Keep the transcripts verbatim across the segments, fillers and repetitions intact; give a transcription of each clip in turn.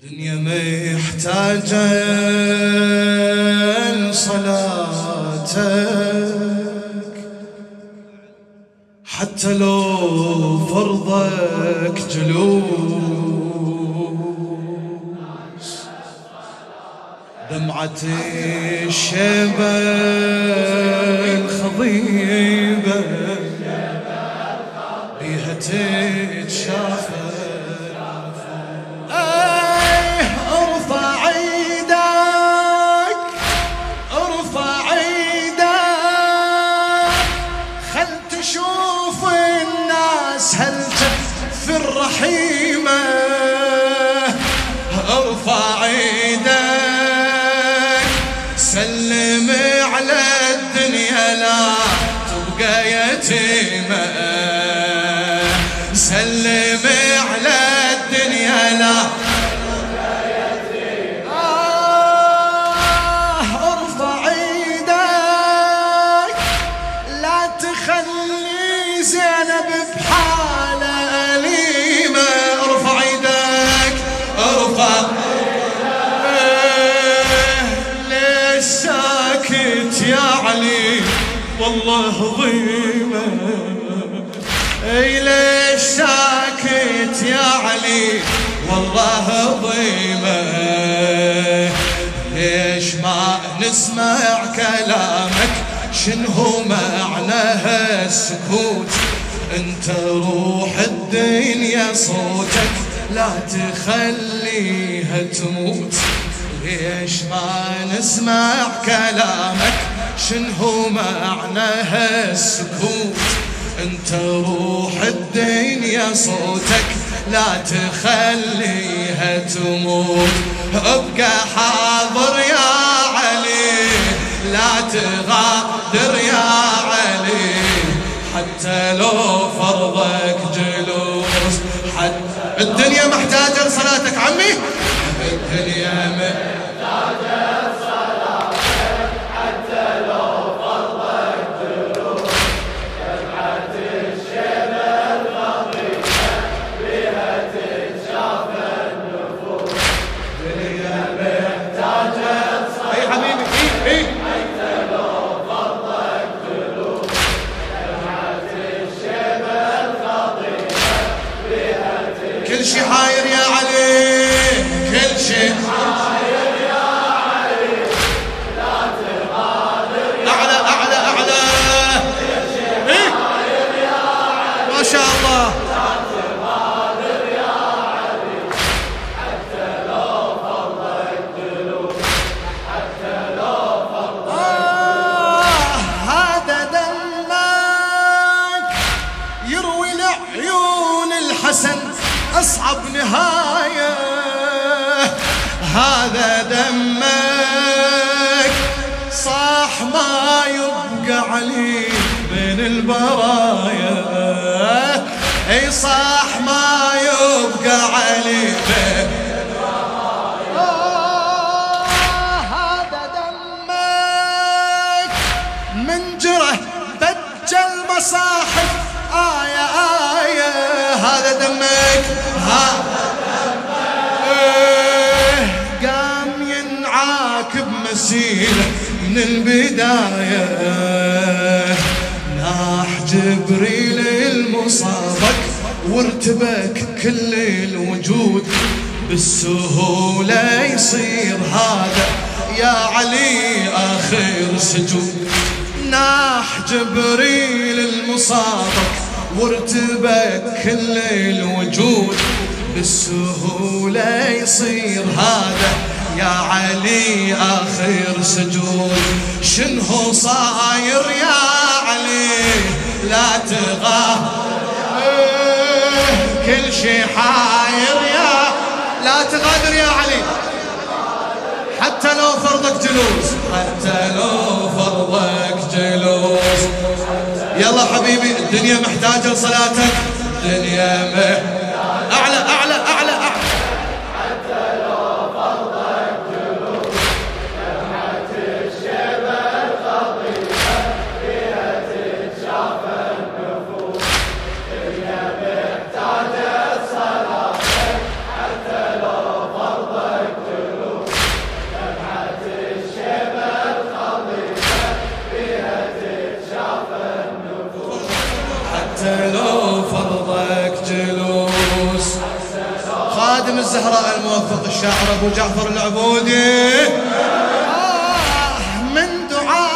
الدنيا محتاجة لصلاتك، حتى لو فرضك جلوس. دمعة الشيبة الخضيبة بيها تتشافى. الرحيمة ارفع ايدك، سلم على الدنيا لا تبقى يتيمة، سلم على الدنيا لا تبقى يتيمة. آه ارفع ايدك، لا تخلي زينب بحالة أليمة. ارفع ايدك ارفع ايدك، ليش ساكت يا علي والله ضيمة؟ اي ليش ساكت يا علي والله ضيمة؟ ليش ما نسمع كلامك؟ شنو معنى السكوت؟ انت روح الدنيا صوتك لا تخليها تموت. ليش ما نسمع كلامك؟ شنو معنى السكوت؟ انت روح الدنيا صوتك لا تخليها تموت. ابقى حاضر يا علي لا تغادر يا علي، حتى لو فرضك جلوس. حتى الدنيا محتاجة لصلاتك عمي، الدنيا محتاجة لصلاتك، حتى لو فرضك جلوس. دمعة الشيبة الخضيبة بها تتشافى النفوس. الدنيا محتاجة لصلاتك. اي حبيبي اي اي كل شي حاير يا علي، كل شي حاير يا علي لا تغادر. أعلى أعلى أعلى كل شي حاير يا علي ما شاء الله. لا تغادر يا علي حتى لو فرضك جلوس، حتى لو فرضك. آه هذا دمك يروي لعيون الحسن أصعب نهاية. هذا دمك صاح ما يبقى علي بين البرايا. اي صاح ما يبقى علي بين البرايا. آه هذا دمك من جره بج المصاحف آية آية. هذا دمك هذا دمك إيه قام ينعاك بمسيرة من البداية. ناح جبريل المصابك وارتبك كل الوجود، بالسهولة يصير هذا يا علي آخر سجود. ناح جبريل المصابك وارتبك كل الوجود، بالسهولة يصير هذا يا علي آخر سجود. شنو صاير يا علي لا تغادر، كل شي حاير يا لا تغادر يا علي، حتى لو فرضك جلوس، حتى لو فرضك جلوس. يلا حبيبي الدنيا محتاجة لصلاتك، الدنيا محتاجة. أعلى أعلى أعلى أعلى حتى لو فرضك جلوس. دمعة الشيبة الخضيبة بها تتشافى النفوس. الدنيا محتاجة لصلاتك، حتى لو فرضك زهراء الموفق الشاعر أبو جعفر العبودي. آه من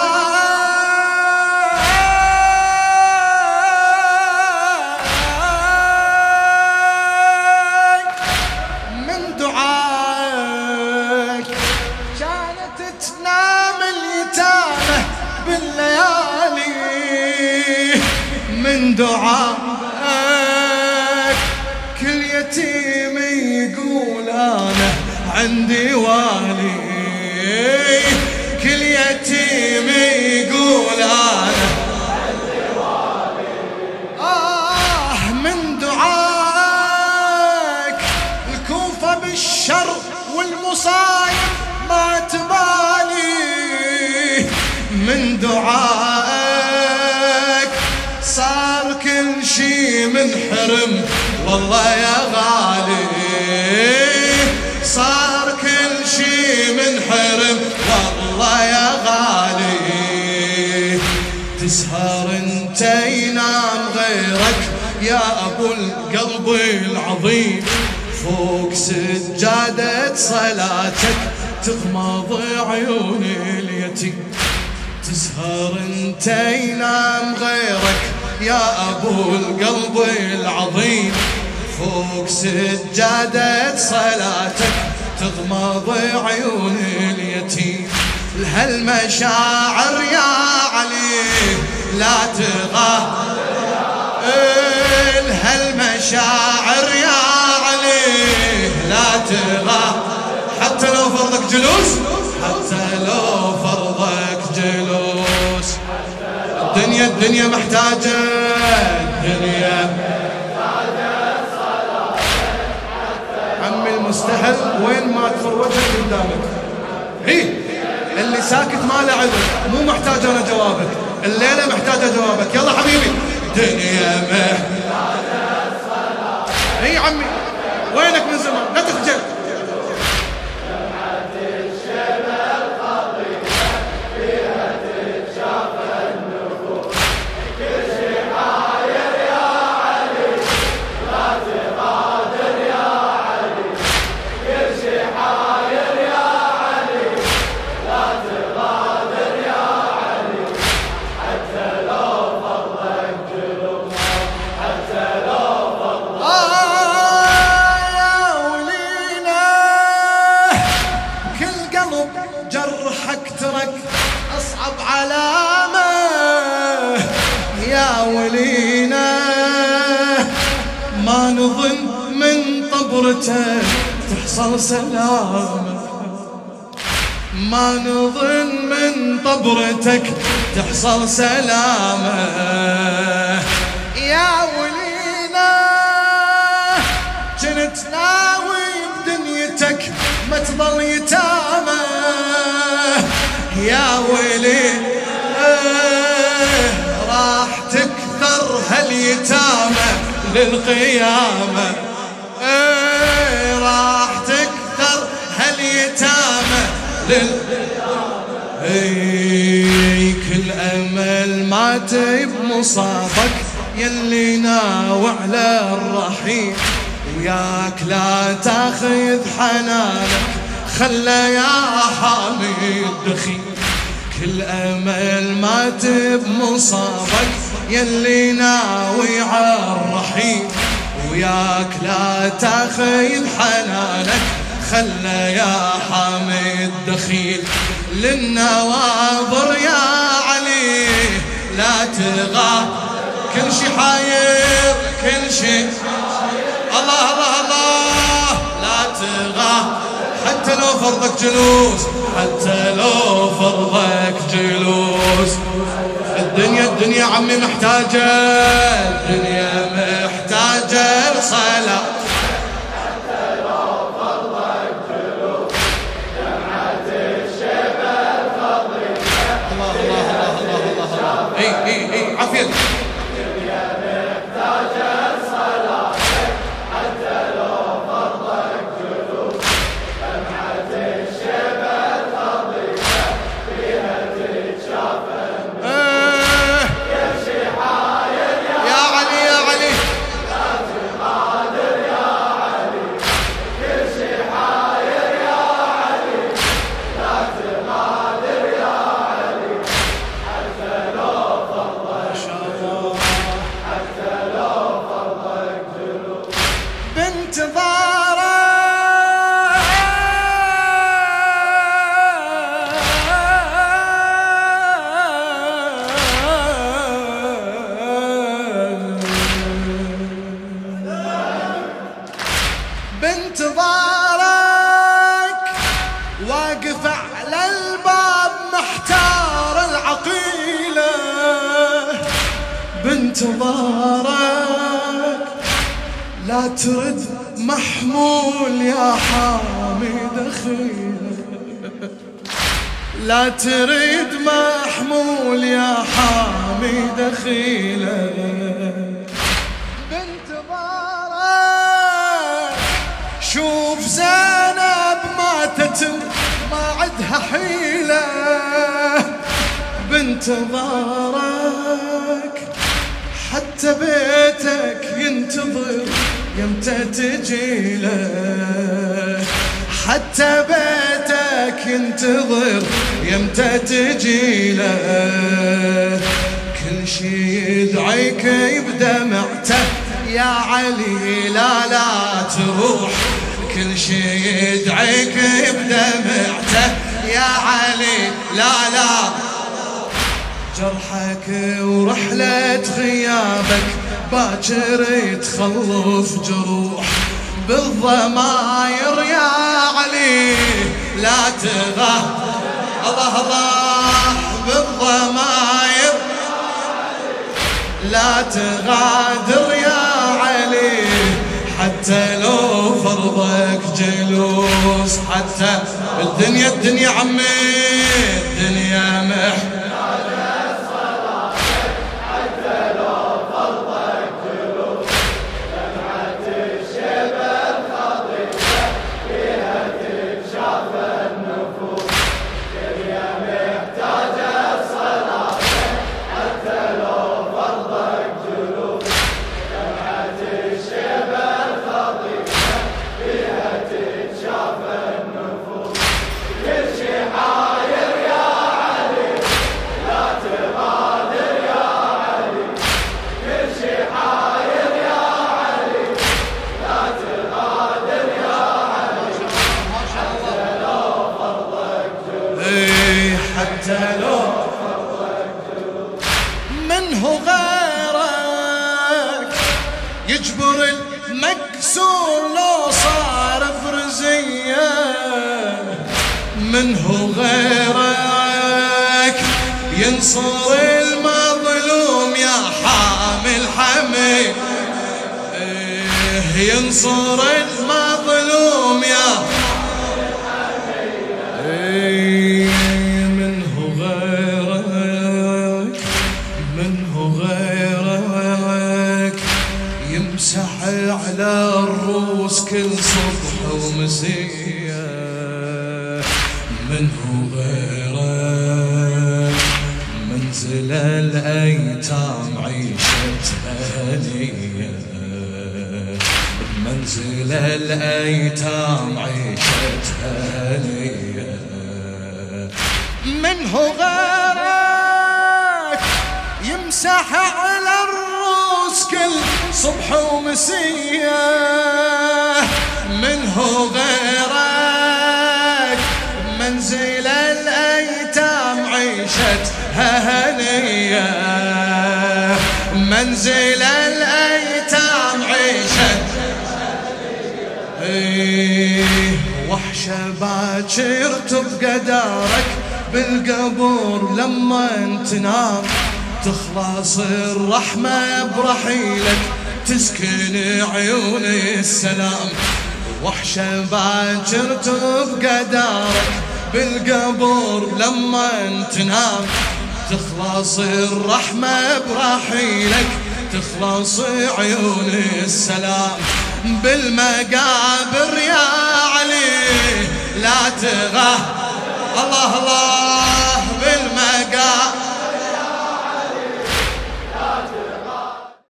دعاك من دعاك كانت تنام اليتامى بالليالي. من دعاك كل يتيم يقول أنا عندي والي. كل يتيم يقول أنا عندي والي. آه من دعاك الكوفة بالشر والمصايب ما تبالي. من دعاك صار كل شي منحرم والله يا غالي. صار كل شي منحرم والله يا غالي. تسهر انت ينام غيرك يا ابو القلب العظيم. فوق سجادة صلاتك تغمض عيون اليتيم. تسهر انت ينام غيرك يا ابو القلب العظيم. فوق سجادة صلاتك تغمض عيون اليتيم. لهالمشاعر يا علي لا تغاه. لهالمشاعر يا علي لا تغاه. حتى لو فرضك جلوس حتى لو فرضك جلوس. الدنيا الدنيا محتاجة الدنيا عمي المستحل وين ما تفروتك قدامك. هي اللي ساكت ما له عذر. مو محتاج انا جوابك الليله محتاجه جوابك. يلا حبيبي دنيا محتاجه صلاه. هي عمي وينك من زمان لا تخجل. جرحك ترك أصعب علامة يا ولينا. ما نظن من طبرته تحصل سلامة. ما نظن من طبرتك تحصل سلامة يا ولينا. كنت ناوي بدنيتك ما تظل يتامى يا ويلي. آه راح تكثر هاليتامى للقيامة. آه راح تكثر هاليتامى للقيامة. اي كل امل مات بمصابك يلي ناوى على الرحيم. وياك لا تاخذ حنانك خلى يا حامي الدخيل. كل امل مات بمصابك يلي ناوي عالرحيل. وياك لا تاخذ حنانك خلى يا حامي الدخيل. للنواظر يا علي لا تغاه. كل شي حاير كل شي الله الله الله لا تغاه. حتى لو فرضك جلوس حتى لو فرضك جلوس. الدنيا الدنيا عمي محتاجة الدنيا محتاجة صلاة. حتى لو فرضك جلوس جمعة الشبه الفضل. الله الله الله الله الله. اي اي اي عافية. الدنيا محتاجة صلاة. حتى لو فرضك جلوس جمعة الشبه الفضل. فيها تتشاف يا علي يا علي لا تغادر يا بانتظارك لا ترد محمول يا حامي دخيلك لا تريد محمول يا حامي دخيلك بانتظارك شوف زينب ماتت ما عدها حيلة بانتظارك حتى بيتك ينتظر يمتى تجيله حتى بيتك ينتظر يمتى تجيله كل شي يدعيك بدمعته يا علي لا لا تروح كل شي يدعيك بدمعته يا علي لا لا جرحك ورحلة غيابك باكر تخلف جروح بالضماير يا علي لا تغاه الله الله بالضماير لا تغادر يا علي حتى لو فرضك جلوس حتى الدنيا الدنيا عمي الدنيا محتاجة صلاتك حتى لو فرضك جلوس دمعة الشيبة الخضيرة فيها تتشاف النفوس الدنيا محتاجة صلاتك حتى لو فرضك جلوس دمعة الشيبة الخضيرة فيها تتشاف النفوس كل شي حاير يا علي لا تغادر يا علي كل شي حاير يا علي لا تغادر يا علي حتى لو فرضك جلوس حتى لو فرضك جلوس منه غيرك يجبر المكسور لو صار فرزية منه غيرك ينصر المظلوم يا حامل حمي ينصر المظلوم يا منه غيرك منه غيرك يمسح على الروس كل صبح ومسية منه غيرك منزل الأيتام عيشتها هنية منزل الأيتام عيشتها هنية منه غيرك يمسح على الروس كل صبح ومسية منه غيرك منزل الأيتام عيشتها هنية منزل الأيتام عيشتها هنية وحشة باكر تبقى دارك بالقبور لما تنام تخلص الرحمة برحيلك تسكن عيون السلام وحشة باكر تبقى دارك بالقبور لما تنام تخلص الرحمة برحيلك تخلص عيون السلام بالمقابر يا علي لا تغاه الله الله